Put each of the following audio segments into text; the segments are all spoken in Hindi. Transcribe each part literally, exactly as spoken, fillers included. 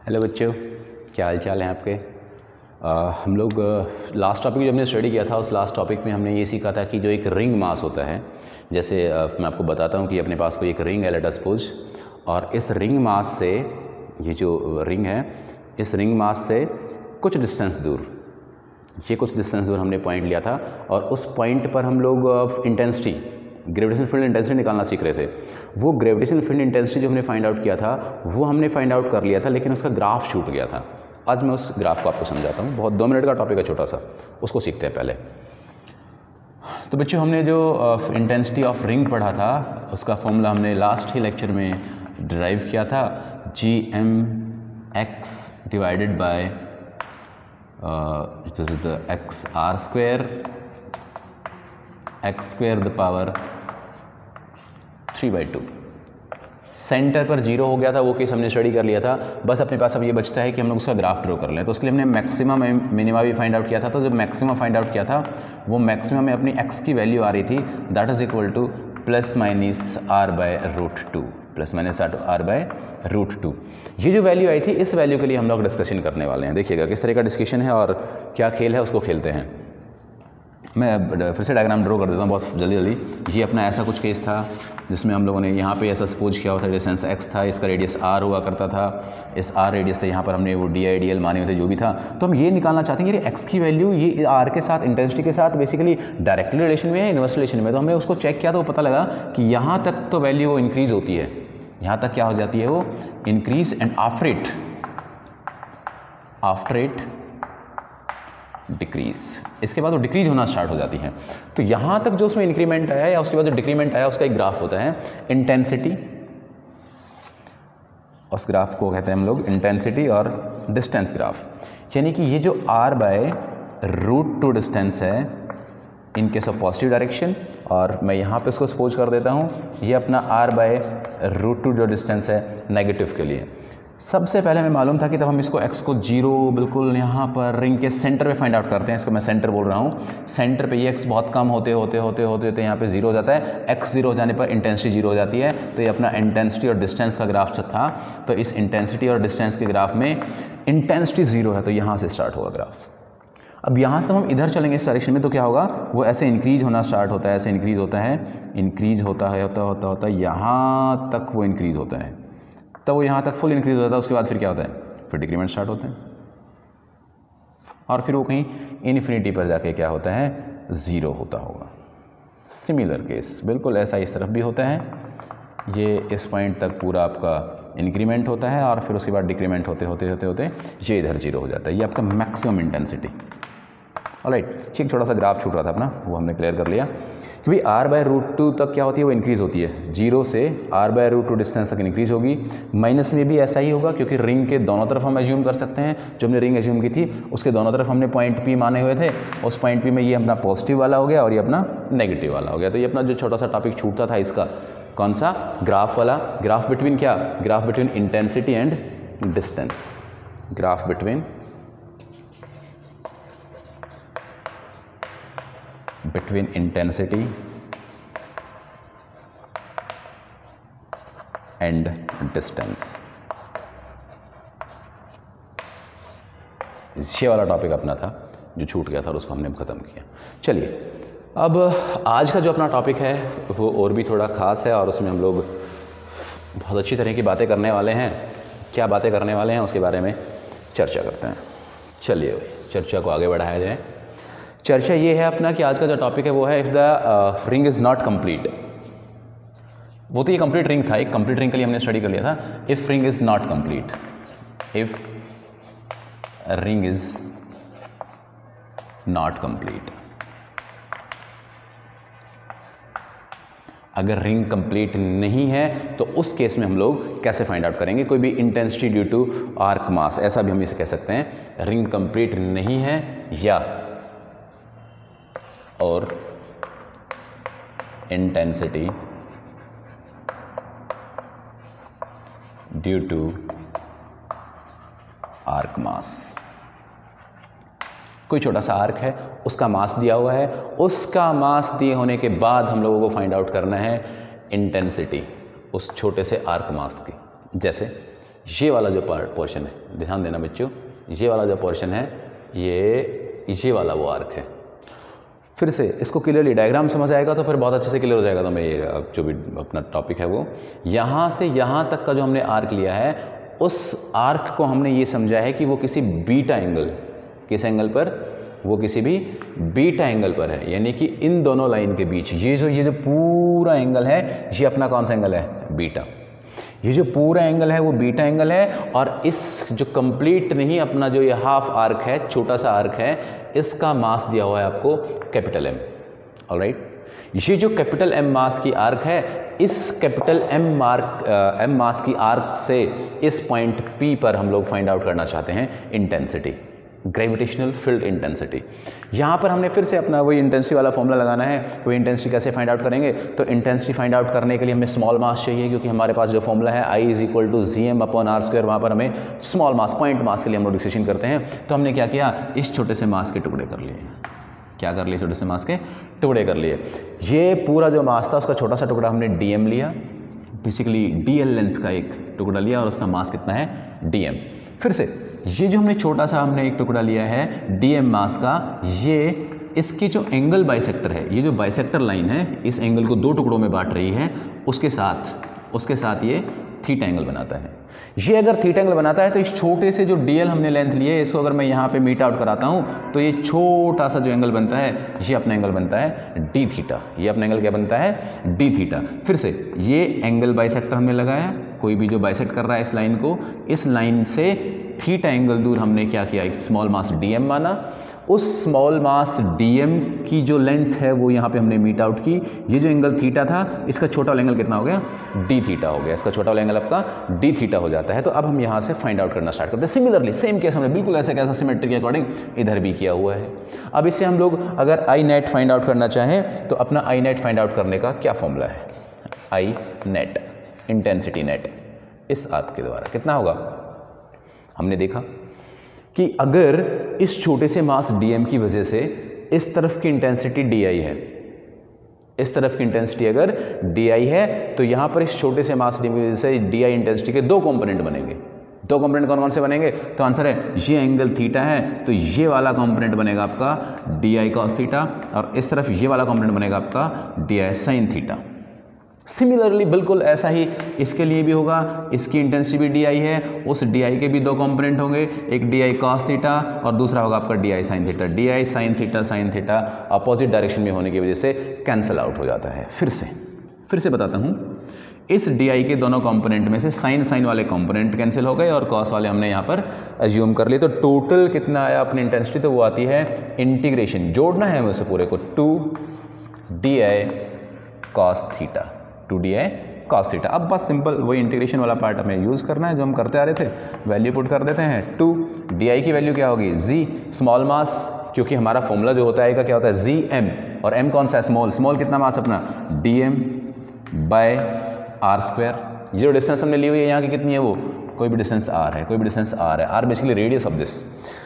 हेलो बच्चों, क्या हाल चाल है आपके। आ, हम लोग लास्ट टॉपिक जो हमने स्टडी किया था उस लास्ट टॉपिक में हमने ये सीखा था कि जो एक रिंग मास होता है, जैसे आ, मैं आपको बताता हूँ कि अपने पास कोई एक रिंग है, लेट अस सपोज, और इस रिंग मास से, ये जो रिंग है, इस रिंग मास से कुछ डिस्टेंस दूर, ये कुछ डिस्टेंस दूर हमने पॉइंट लिया था और उस पॉइंट पर हम लोग इंटेंसिटी, ग्रेविटेशन फील्ड इंटेंसिटी निकालना सीख रहे थे। वो ग्रेविटेशन फील्ड इंटेंसिटी जो हमने फाइंड आउट किया था वो हमने फाइंड आउट कर लिया था, लेकिन उसका ग्राफ छूट गया था। आज मैं उस ग्राफ को आपको समझाता हूँ, बहुत दो मिनट का टॉपिक है छोटा सा, उसको सीखते हैं पहले। तो बच्चों, हमने जो इंटेंसिटी ऑफ रिंग पढ़ा था उसका फॉर्मूला हमने लास्ट ही लेक्चर में डिराइव किया था, G M X divided by this is the X R square, X square the power three by two. Center पर जीरो हो गया था, वो केस हमने स्टडी कर लिया था। बस अपने पास अब ये बचता है कि हम लोग उसका ग्राफ ड्रॉ कर लें। तो उसके लिए हमने मैक्सिमम मिनिमा भी फाइंड आउट किया था। तो जब मैक्सिमम फाइंड आउट किया था वो मैक्सिमम में अपनी एक्स की वैल्यू आ रही थी, that is equal to plus minus R by root two, plus minus R by root two. ये जो वैल्यू आई थी, इस वैल्यू के लिए हम लोग डिस्कशन करने वाले हैं। देखिएगा किस तरह का डिस्कशन है और क्या खेल है, उसको खेलते हैं। मैं फिर से डायग्राम ड्रॉ कर देता हूँ बहुत जल्दी जल्दी। ये अपना ऐसा कुछ केस था जिसमें हम लोगों ने यहाँ पे ऐसा सपोज किया हुआ था, डिस्टेंस x था, इसका रेडियस r हुआ करता था, इस r रेडियस से यहाँ पर हमने वो डी आई डी एल माने हुए थे जो भी था। तो हम ये निकालना चाहते हैं कि x की वैल्यू ये r के साथ, इंटेंसिटी के साथ बेसिकली डायरेक्टली रिलेशन में है, इनवर्स रिलेशन में। तो हमने उसको चेक किया तो पता लगा कि यहाँ तक तो वैल्यू वो इंक्रीज़ होती है, यहाँ तक क्या हो जाती है वो increase, and after it after it decrease, इसके बाद वो डिक्रीज होना स्टार्ट हो जाती है। तो यहाँ तक जो उसमें इंक्रीमेंट आया या उसके बाद जो डिक्रीमेंट आया उसका एक ग्राफ होता है इंटेंसिटी। उस ग्राफ को कहते हैं हम लोग इंटेंसिटी और डिस्टेंस ग्राफ। यानी कि ये जो r by root two distance है in case of positive direction, और मैं यहाँ पे इसको सपोज कर देता हूँ ये अपना r बाय रूट टू जो डिस्टेंस है नेगेटिव के लिए। सबसे पहले हमें मालूम था कि तब हम इसको x को जीरो बिल्कुल यहाँ पर रिंग के सेंटर पे फाइंड आउट करते हैं, इसको मैं सेंटर बोल रहा हूँ। सेंटर पे ये x बहुत कम होते होते होते होते होते यहाँ पे जीरो हो जाता है। x जीरो हो जाने पर इंटेंसिटी जीरो हो जाती है। तो ये अपना इंटेंसिटी और डिस्टेंस का ग्राफ था। तो इस इंटेंसिटी और डिस्टेंस के ग्राफ में इंटेंसिटी जीरो है, तो यहाँ से स्टार्ट होगा ग्राफ। अब यहाँ से हम इधर चलेंगे इस डायरेक्शन में, तो क्या होगा, वो ऐसे इंक्रीज होना स्टार्ट होता है, ऐसे इंक्रीज होता है, इंक्रीज होता है होता होता होता यहाँ तक वो इंक्रीज होता है, तब वो यहाँ तक फुल इंक्रीज होता है। उसके बाद फिर क्या होता है, फिर डिक्रीमेंट स्टार्ट होते हैं, और फिर वो कहीं इन्फिनिटी पर जाके क्या होता है, ज़ीरो होता होगा। सिमिलर केस बिल्कुल ऐसा इस तरफ भी होता है। ये इस पॉइंट तक पूरा आपका इंक्रीमेंट होता है और फिर उसके बाद डिक्रीमेंट होते होते होते होते ये इधर जीरो हो जाता है। ये आपका मैक्सिमम इंटेंसिटी। ऑलराइट, ठीक, छोटा सा ग्राफ छूट रहा था अपना, वो हमने क्लियर कर लिया। क्योंकि r बाय रूट टू तक क्या होती है, वो इंक्रीज़ होती है। जीरो से r by root two distance तक इंक्रीज़ होगी। माइनस में भी ऐसा ही होगा, क्योंकि रिंग के दोनों तरफ हम एज्यूम कर सकते हैं। जो हमने रिंग एज्यूम की थी उसके दोनों तरफ हमने पॉइंट P माने हुए थे। उस पॉइंट P में ये अपना पॉजिटिव वाला हो गया और ये अपना नेगेटिव वाला हो गया। तो ये अपना जो छोटा सा टॉपिक छूटता था इसका, कौन सा, ग्राफ वाला। ग्राफ बिटवीन क्या, graph between intensity and distance. Graph between between intensity and distance। ये वाला टॉपिक अपना था जो छूट गया था और उसको हमने ख़त्म किया। चलिए, अब आज का जो अपना टॉपिक है वो और भी थोड़ा ख़ास है और उसमें हम लोग बहुत अच्छी तरह की बातें करने वाले हैं। क्या बातें करने वाले हैं उसके बारे में चर्चा करते हैं। चलिए चर्चा को आगे बढ़ाया जाए। चर्चा ये है अपना कि आज का जो टॉपिक है वो है if the ring is not complete. वो तो ये कंप्लीट रिंग था, एक कंप्लीट रिंग के लिए हमने स्टडी कर लिया था। If ring is not complete, if ring is not complete, अगर रिंग कंप्लीट नहीं है तो उस केस में हम लोग कैसे फाइंड आउट करेंगे। कोई भी intensity due to arc mass, ऐसा भी हम इसे कह सकते हैं। रिंग कंप्लीट नहीं है या और intensity due to arc mass. कोई छोटा सा आर्क है, उसका मास दिया हुआ है, उसका मास दिए होने के बाद हम लोगों को फाइंड आउट करना है इंटेंसिटी उस छोटे से आर्क मास की। जैसे ये वाला जो पार्ट पोर्शन है, ध्यान देना बच्चों, ये वाला जो पोर्शन है ये ये वाला वो आर्क है। फिर से इसको क्लियरली डायग्राम समझ आएगा तो फिर बहुत अच्छे से क्लियर हो जाएगा। तो मैं ये जो भी अपना टॉपिक है वो यहाँ से यहाँ तक का जो हमने आर्क लिया है, उस आर्क को हमने ये समझा है कि वो किसी बीटा एंगल, किस एंगल पर, वो किसी भी बीटा एंगल पर है, यानी कि इन दोनों लाइन के बीच ये जो ये जो पूरा एंगल है ये अपना कौन सा एंगल है, बीटा। ये जो पूरा एंगल है वो बीटा एंगल है, और इस जो कंप्लीट नहीं अपना जो ये हाफ आर्क है, छोटा सा आर्क है, इसका मास दिया हुआ है आपको कैपिटल एम। ऑलराइट, ये जो कैपिटल एम मास की आर्क है, इस capital M mark M mass की आर्क से इस पॉइंट पी पर हम लोग फाइंड आउट करना चाहते हैं इंटेंसिटी, ग्रेविटेशनल फील्ड इंटेंसिटी। यहाँ पर हमने फिर से अपना वही इंटेंसिटी वाला फॉर्मूला लगाना है। वो इंटेंसिटी कैसे फाइंड आउट करेंगे, तो इंटेंसिटी फाइंड आउट करने के लिए हमें स्मॉल मास चाहिए, क्योंकि हमारे पास जो फॉर्मूला है I is equal to G M upon R square, वहाँ पर हमें स्मॉल मास, पॉइंट मास के लिए हम लोग डिसीजन करते हैं। तो हमने क्या किया, इस छोटे से मास के टुकड़े कर लिए। क्या कर लिए, छोटे से मास के टुकड़े कर लिए। ये पूरा जो मास था उसका छोटा सा टुकड़ा हमने डी एम लिया, बेसिकली डी एल लेंथ का एक टुकड़ा लिया, और उसका मास कितना है, डी एम। फिर से ये जो हमने छोटा सा हमने एक टुकड़ा लिया है डी एम मास का, ये इसके जो एंगल बाइसेक्टर है, ये जो बाइसेक्टर लाइन है इस एंगल को दो टुकड़ों में बांट रही है, उसके साथ उसके साथ ये थीटा एंगल बनाता है। ये अगर थीटा एंगल बनाता है तो इस छोटे से जो डी एल हमने लेंथ लिए है, इसको अगर मैं यहाँ पे मीट आउट कराता हूँ तो ये छोटा सा जो एंगल बनता है ये अपना एंगल बनता है डी थीटा। ये अपना एंगल क्या बनता है, डी थीटा। फिर से ये एंगल बाइसेक्टर हमने लगाया, कोई भी जो बाइसेक्ट कर रहा है इस लाइन को, इस लाइन से थीटा एंगल दूर हमने क्या किया, एक स्मॉल मास डीएम माना। उस स्मॉल मास डीएम की जो लेंथ है वो यहाँ पे हमने मीट आउट की। ये जो एंगल थीटा था, इसका छोटा वाला एंगल कितना हो गया, डी थीटा हो गया। इसका छोटा वाला एंगल आपका डी थीटा हो जाता है। तो अब हम यहाँ से फाइंड आउट करना स्टार्ट करते हैं। सिमिलरली सेम केस हमने बिल्कुल ऐसे कैसा सिमेट्री के अकॉर्डिंग इधर भी किया हुआ है। अब इससे हम लोग अगर आई नेट फाइंड आउट करना चाहें तो अपना आई नेट फाइंड आउट करने का क्या फॉर्मूला है, आई नेट, इंटेंसिटी नेट, इस आर्क के द्वारा कितना होगा। हमने देखा कि अगर इस छोटे से मास डीएम की वजह से इस तरफ की इंटेंसिटी डी आई है, इस तरफ की इंटेंसिटी अगर डी आई है तो यहाँ पर इस छोटे से मास डीएम की वजह से डी आई इंटेंसिटी के दो कंपोनेंट बनेंगे। दो कंपोनेंट कौन कौन से बनेंगे, तो आंसर है ये एंगल थीटा है तो ये वाला कंपोनेंट बनेगा आपका डी आई कॉस थीटा, और इस तरफ ये वाला कंपोनेंट बनेगा आपका D I sine theta. Similarly बिल्कुल ऐसा ही इसके लिए भी होगा। इसकी इंटेंसिटी भी डी आई है, उस डी आई के भी दो कंपोनेंट होंगे, एक डी आई कॉस थीटा और दूसरा होगा आपका D I sine theta. D I sine theta sine theta opposite direction में होने की वजह से कैंसिल आउट हो जाता है। फिर से फिर से बताता हूँ, इस डी आई के दोनों कंपोनेंट में से साइन साइन वाले कंपोनेंट कैंसिल हो गए और कॉस वाले हमने यहाँ पर एज्यूम कर लिए। तो टोटल कितना आया अपनी इंटेंसिटी, तो वो आती है इंटीग्रेशन, जोड़ना है हमें उसे पूरे को, two D I cos theta, two D I cos theta. अब बस सिंपल वही इंटीग्रेशन वाला पार्ट हमें यूज़ करना है जो हम करते आ रहे थे। वैल्यू पुट कर देते हैं, टू डी आई की वैल्यू क्या होगी, जी स्मॉल मास, क्योंकि हमारा फॉर्मूला जो होता है का क्या होता है, जी एम, और एम कौन सा है, स्मॉल। स्मॉल कितना मास अपना, D M by R square. ये जो डिस्टेंस हमने ली हुई है यहाँ की कितनी है, वो कोई भी डिस्टेंस आर है, कोई भी डिस्टेंस आर है, R basically radius of this.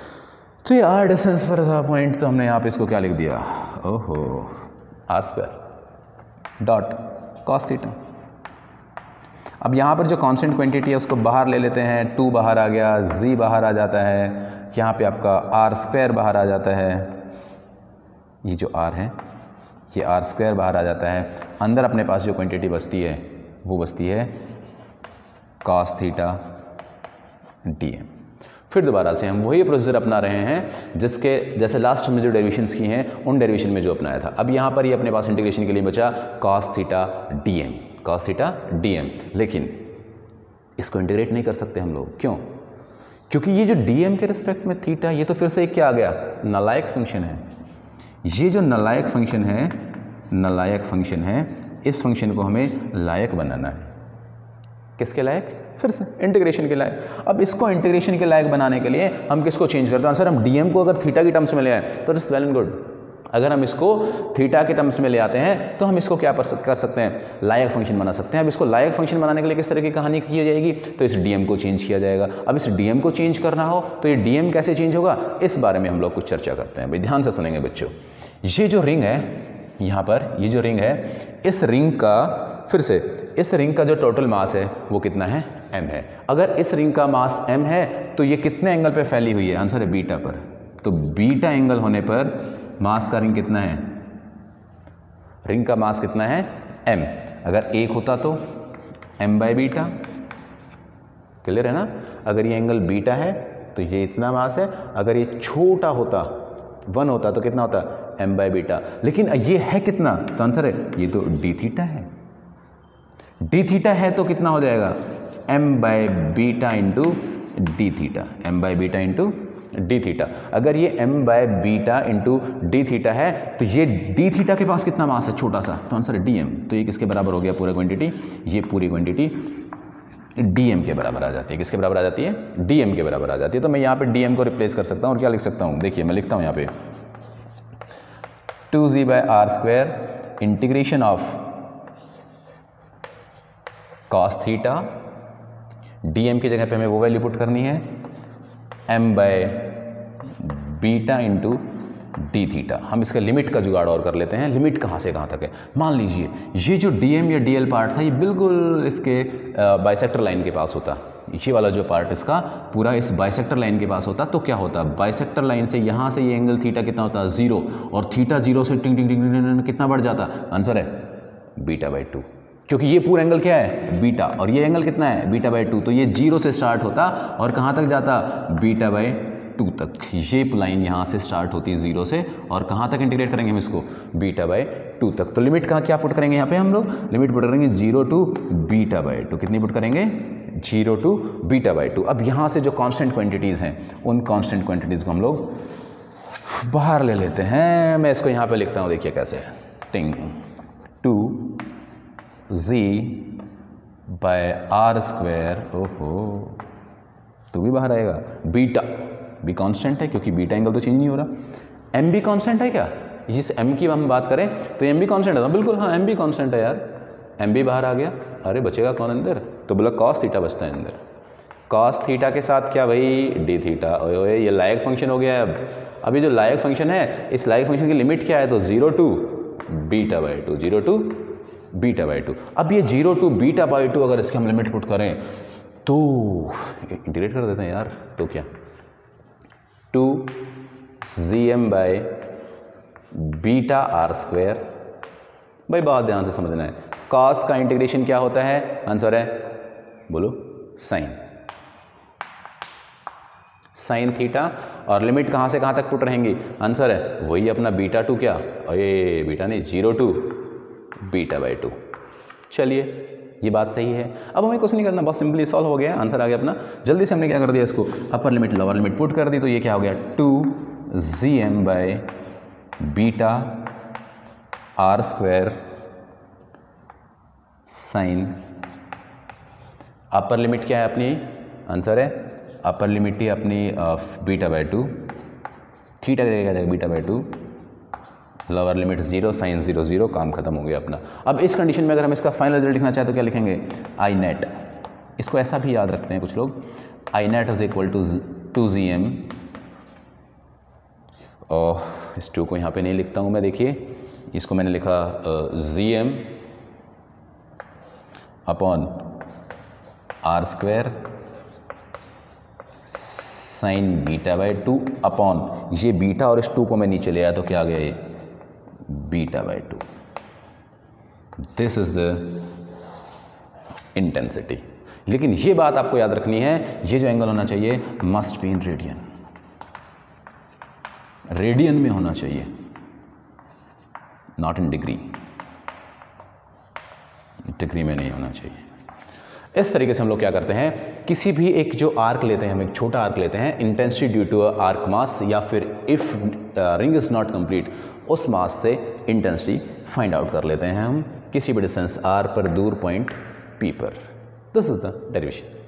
तो ये आर डिस्टेंस पर था पॉइंट, तो हमने यहाँ पे इसको क्या लिख दिया, ओहो R square dot cos theta. अब यहाँ पर जो कांस्टेंट क्वांटिटी है उसको बाहर ले लेते हैं, टू बाहर आ गया, जी बाहर आ जाता है, यहाँ पे आपका आर स्क्वायर बाहर आ जाता है, ये जो आर है ये आर स्क्वायर बाहर आ जाता है। अंदर अपने पास जो क्वांटिटी बचती है वो बचती है कॉस थीटा डी एम। फिर दोबारा से हम वही प्रोसीजर अपना रहे हैं जिसके जैसे लास्ट में जो डेरिवेशंस की हैं उन डेरिवेशन में जो अपनाया था। अब यहाँ पर ये अपने पास इंटीग्रेशन के लिए बचा cos theta D M, cos theta D M. लेकिन इसको इंटीग्रेट नहीं कर सकते हम लोग, क्यों, क्योंकि ये जो डी एम के रिस्पेक्ट में थीटा, ये तो फिर से एक क्या आ गया, नालायक फंक्शन है। ये जो नालायक फंक्शन है, नालायक फंक्शन है, इस फंक्शन को हमें लायक बनाना है। किसके लायक, फिर से इंटीग्रेशन के लायक। अब इसको इंटीग्रेशन के लायक बनाने के लिए हम किसको चेंज करते हैं, सर हम डीएम को अगर थीटा की टर्म्स में ले आए तो इट्स वेल एंड गुड। अगर हम इसको थीटा के टर्म्स में ले आते हैं तो हम इसको क्या कर सकते हैं, लायक फंक्शन बना सकते हैं। अब इसको लायक फंक्शन बनाने के लिए किस तरह की कहानी की जाएगी, तो इस डीएम को चेंज किया जाएगा। अब इस डीएम को चेंज करना हो तो ये डीएम कैसे चेंज होगा, इस बारे में हम लोग कुछ चर्चा करते हैं। भाई ध्यान से सुनेंगे बच्चों। ये जो रिंग है यहाँ पर, ये जो रिंग है, इस रिंग का फिर से इस रिंग का जो टोटल मास है वो कितना है, m है। अगर इस रिंग का मास m है तो ये कितने एंगल पे फैली हुई है? आंसर है बीटा पर। तो बीटा एंगल होने पर मास का रिंग कितना है? रिंग का मास कितना है? m। अगर एक होता तो m बाय बीटा, क्लियर है ना? अगर ये एंगल बीटा है तो ये इतना मास है, अगर ये छोटा होता वन होता तो कितना होता? m by beta. लेकिन ये है कितना? तो आंसर है ये तो d थीटा है। d थीटा है तो कितना हो जाएगा? m by beta into D theta, m by beta into D theta. अगर ये m by beta into D theta है तो ये d थीटा के पास कितना मास है? छोटा सा, तो आंसर है dm। तो ये किसके बराबर हो गया? पूरा क्वांटिटी, ये पूरी क्वांटिटी dm के बराबर आ जाती है। किसके बराबर आ जाती है? dm के बराबर आ जाती है। तो मैं यहाँ पे dm को रिप्लेस कर सकता हूँ और क्या लिख सकता हूँ? देखिए मैं लिखता हूँ यहाँ पे two G by R square integration of cos theta, dm की जगह पे हमें वो वैल्यू पुट करनी है m by beta into D theta. हम इसका लिमिट का जुगाड़ और कर लेते हैं। लिमिट कहाँ से कहाँ तक है? मान लीजिए ये जो dm या dl पार्ट था ये बिल्कुल इसके बाइसेक्टर लाइन के पास होता, ये वाला जो पार्ट इसका पूरा इस बाइसेक्टर लाइन के पास होता, तो क्या होता? बाइसेक्टर लाइन से यहाँ से ये एंगल थीटा कितना होता? जीरो, और थीटा जीरो से टिंग टिंग टिंग टिंग कितना बढ़ जाता? आंसर है बीटा बाई टू, क्योंकि ये पूरा एंगल क्या है? बीटा, और ये एंगल कितना है? Beta by two. तो ये जीरो से स्टार्ट होता और कहाँ तक जाता? बीटा बाई टू तक। ये लाइन यहाँ से स्टार्ट होती है जीरो से और कहाँ तक इंटीग्रेट करेंगे हम इसको? बीटा बाई टू तक। तो लिमिट कहाँ क्या पुट करेंगे यहाँ पे हम लोग? लिमिट पुट करेंगे zero to beta by two. कितनी पुट करेंगे? Zero to beta by two. अब यहाँ से जो कांस्टेंट क्वांटिटीज़ हैं उन कांस्टेंट क्वांटिटीज़ को हम लोग बाहर ले लेते हैं। मैं इसको यहाँ पे लिखता हूँ, देखिए कैसे। टिंग two G by R square, ओहो तो भी बाहर आएगा। बीटा भी कांस्टेंट है क्योंकि बीटा एंगल तो चेंज नहीं हो रहा। एम भी कांस्टेंट है क्या? इस एम की हम बात करें तो एम भी कांस्टेंट है। बिल्कुल हाँ, एम भी कांस्टेंट है यार। एम भी बाहर आ गया। अरे बचेगा कौन अंदर? तो बोला कॉस थीटा बचता है अंदर। कॉस थीटा के साथ क्या भाई? D theta. ओए ओए ये लायक फंक्शन हो गया है। अब अब ये जो लायक फंक्शन है, इस लायक फंक्शन की लिमिट क्या है? तो zero to beta by two, zero to beta by two. अब ये zero to beta by two अगर इसकी हम लिमिट पुट करें तो इंटीग्रेट कर देते हैं यार। तो क्या? Two G M by beta R square. भाई बहुत ध्यान से समझना है, कॉस का इंटीग्रेशन क्या होता है? आंसर है बोलो साइन, साइन थीटा। और लिमिट कहाँ से कहाँ तक पुट रहेंगी? आंसर है वही अपना बीटा टू, क्या अरे बीटा नहीं, zero to beta by two. चलिए ये बात सही है। अब हमें कुछ नहीं करना, बहुत सिंपली सॉल्व हो गया, आंसर आ गया अपना। जल्दी से हमने क्या कर दिया, इसको upper limit lower limit put कर दी। तो ये क्या हो गया? Two G M by beta R square sine. Upper limit क्या है अपनी? आंसर है अपर लिमिट ही अपनी बीटा बाय टू, थीटा क्या जाएगा? Beta by two. Lower limit zero, sine zero zero, काम खत्म हो गया अपना। अब इस कंडीशन में अगर हम इसका फाइनल रिजल्ट लिखना चाहें तो क्या लिखेंगे? I net. इसको ऐसा भी याद रखते हैं कुछ लोग, I net is equal to two G M. और इस टू को यहाँ पे नहीं लिखता हूँ मैं, देखिए इसको मैंने लिखा G M upon R square sine beta by two upon ये बीटा, और इस टू को मैं नीचे ले आया तो क्या आ गया? ये beta by two. This is the intensity. लेकिन ये बात आपको याद रखनी है, ये जो एंगल होना चाहिए must be in radian, radian में होना चाहिए, नॉट इन डिग्री। डिग्री में नहीं होना चाहिए। इस तरीके से हम लोग क्या करते हैं, किसी भी एक जो आर्क लेते हैं, हम एक छोटा आर्क लेते हैं, intensity due to arc mass, या फिर if ring is not complete, उस मास से इंटेंसिटी फाइंड आउट कर लेते हैं हम किसी भी डिस्टेंस आर पर दूर पॉइंट पी पर। This is the derivation.